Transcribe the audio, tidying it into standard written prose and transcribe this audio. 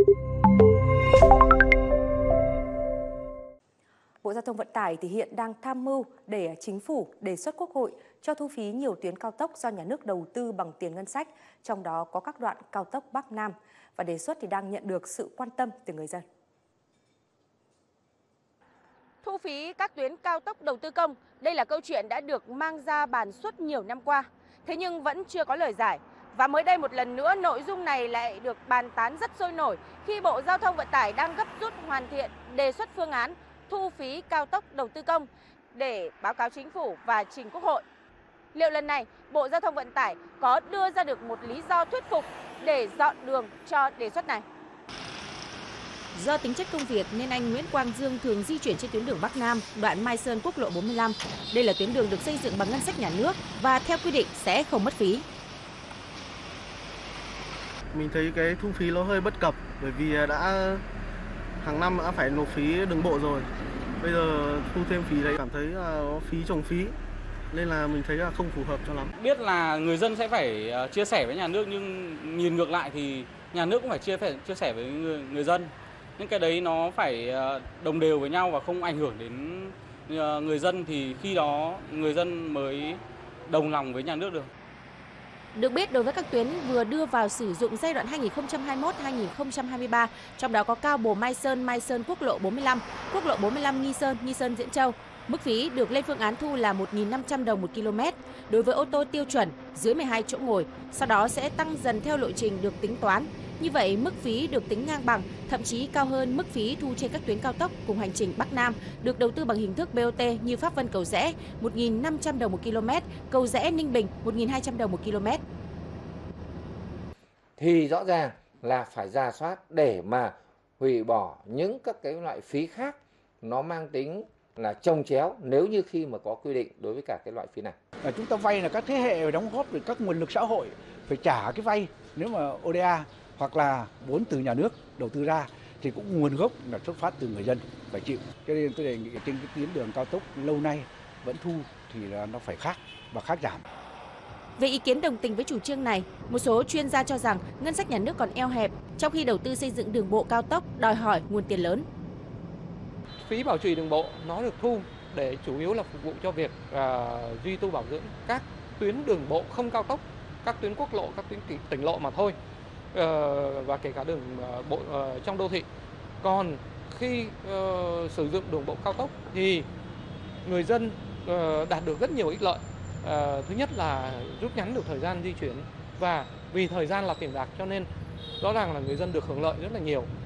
Bộ Giao thông Vận tải thì hiện đang tham mưu để Chính phủ đề xuất Quốc hội cho thu phí nhiều tuyến cao tốc do nhà nước đầu tư bằng tiền ngân sách, trong đó có các đoạn cao tốc Bắc Nam, và đề xuất thì đang nhận được sự quan tâm từ người dân. Thu phí các tuyến cao tốc đầu tư công, đây là câu chuyện đã được mang ra bàn suốt nhiều năm qua, thế nhưng vẫn chưa có lời giải. Và mới đây một lần nữa nội dung này lại được bàn tán rất sôi nổi khi Bộ Giao thông Vận tải đang gấp rút hoàn thiện đề xuất phương án thu phí cao tốc đầu tư công để báo cáo Chính phủ và trình Quốc hội. Liệu lần này Bộ Giao thông Vận tải có đưa ra được một lý do thuyết phục để dọn đường cho đề xuất này? Do tính chất công việc nên anh Nguyễn Quang Dương thường di chuyển trên tuyến đường Bắc Nam, đoạn Mai Sơn quốc lộ 45. Đây là tuyến đường được xây dựng bằng ngân sách nhà nước và theo quy định sẽ không mất phí. Mình thấy cái thu phí nó hơi bất cập bởi vì hàng năm đã phải nộp phí đường bộ rồi. Bây giờ thu thêm phí đấy cảm thấy là phí chồng phí nên là mình thấy là không phù hợp cho lắm. Biết là người dân sẽ phải chia sẻ với nhà nước nhưng nhìn ngược lại thì nhà nước cũng phải chia sẻ với người dân. Những cái đấy nó phải đồng đều với nhau và không ảnh hưởng đến người dân thì khi đó người dân mới đồng lòng với nhà nước được. Được biết, đối với các tuyến vừa đưa vào sử dụng giai đoạn 2021-2023, trong đó có cao bồ Mai Sơn quốc lộ 45, quốc lộ 45 Nghi Sơn Diễn Châu, mức phí được lên phương án thu là 1.500 đồng 1 km đối với ô tô tiêu chuẩn dưới 12 chỗ ngồi, sau đó sẽ tăng dần theo lộ trình được tính toán. Như vậy, mức phí được tính ngang bằng, thậm chí cao hơn mức phí thu trên các tuyến cao tốc cùng hành trình Bắc Nam được đầu tư bằng hình thức BOT như Pháp Vân Cầu Giẽ 1.500 đồng 1 km, Cầu Giẽ Ninh Bình 1.200 đồng 1 km. Thì rõ ràng là phải rà soát để mà hủy bỏ những các cái loại phí khác nó mang tính là chồng chéo nếu như khi mà có quy định đối với cả cái loại phí này. Chúng ta vay là các thế hệ đóng góp về các nguồn lực xã hội phải trả cái vay, nếu mà ODA hoặc là vốn từ nhà nước đầu tư ra thì cũng nguồn gốc là xuất phát từ người dân phải chịu. Cho nên tôi đề nghị trên cái tuyến đường cao tốc lâu nay vẫn thu thì là nó phải khác và khác giảm. Về ý kiến đồng tình với chủ trương này, một số chuyên gia cho rằng ngân sách nhà nước còn eo hẹp, trong khi đầu tư xây dựng đường bộ cao tốc đòi hỏi nguồn tiền lớn. Phí bảo trì đường bộ nó được thu để chủ yếu là phục vụ cho việc duy tu bảo dưỡng các tuyến đường bộ không cao tốc, các tuyến quốc lộ, các tuyến tỉnh lộ mà thôi, và kể cả đường bộ trong đô thị. Còn khi sử dụng đường bộ cao tốc thì người dân đạt được rất nhiều ích lợi. Thứ nhất là rút ngắn được thời gian di chuyển và vì thời gian là tiền bạc cho nên rõ ràng là người dân được hưởng lợi rất là nhiều.